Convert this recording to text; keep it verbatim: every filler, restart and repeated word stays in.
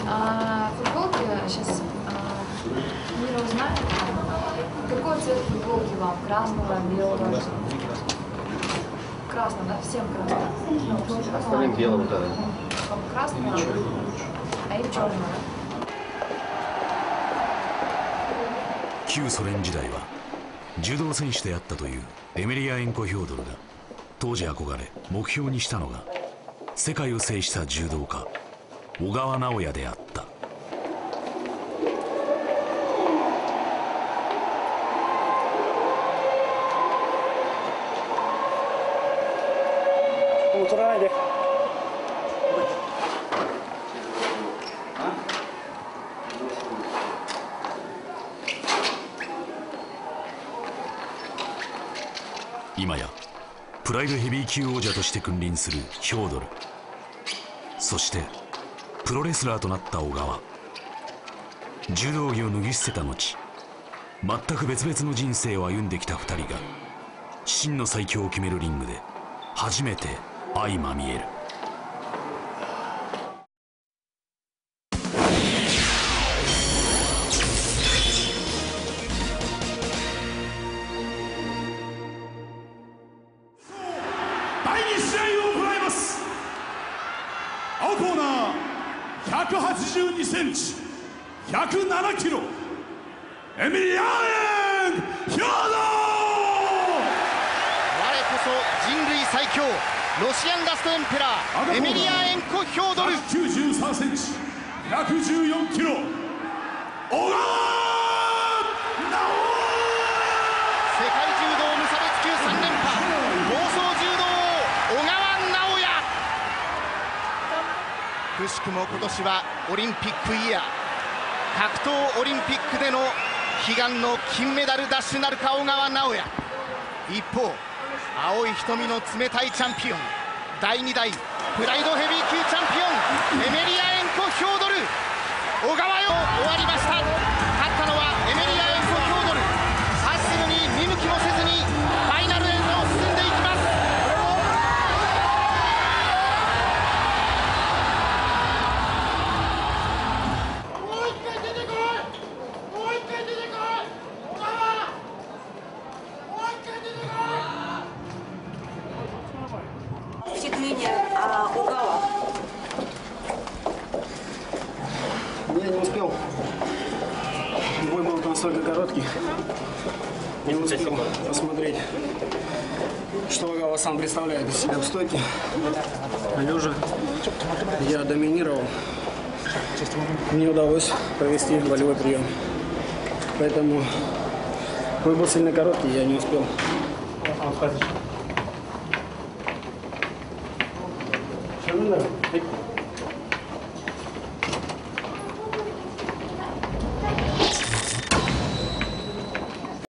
А, футболки сейчас а, Мира узнает. Какой цвет футболки вам? Красного, белого? Красного, да? Всем красного. Остальным белым, да. Красного, а им черного, да? 旧ソ連時代は柔道選手であったというエメリアエンコ・ヒョードルが当時憧れ目標にしたのが世界を制した柔道家小川直也であった。 もう取らないで。 今やプライドヘビー級王者として君臨するヒョードル、そしてプロレスラーとなった小川。柔道着を脱ぎ捨てた後、全く別々の人生を歩んできたふたりが真の最強を決めるリングで初めて相まみえる。 だいに試合を行います。青コーナーひゃくはちじゅうにセンチひゃくななキロエミリアーン・ヒョードル。我こそ人類最強ロシアンラストエンペラーエミリアエンコ・ヒョードル。 ひゃくきゅうじゅうさんセンチひゃくじゅうよんキロ小川くしくも今年はオリンピックイヤー、格闘オリンピックでの悲願の金メダル奪取なるか小川直也。一方青い瞳の冷たいチャンピオン、だいに代プライドヘビー級チャンピオンエメリアエンコ・ヒョードル。小川よ終わりました。勝ったのはエメリアエンコ・ヒョードル。さっすぐに見向きもせずにファイナルへと進んでいきます。 Я не успел. Бой был настолько короткий. Не успел посмотреть, что Огава сам представляет из себя в стойке. Лежа я доминировал. Не удалось провести болевой прием. Поэтому бой был сильно короткий, я не успел. Что надо?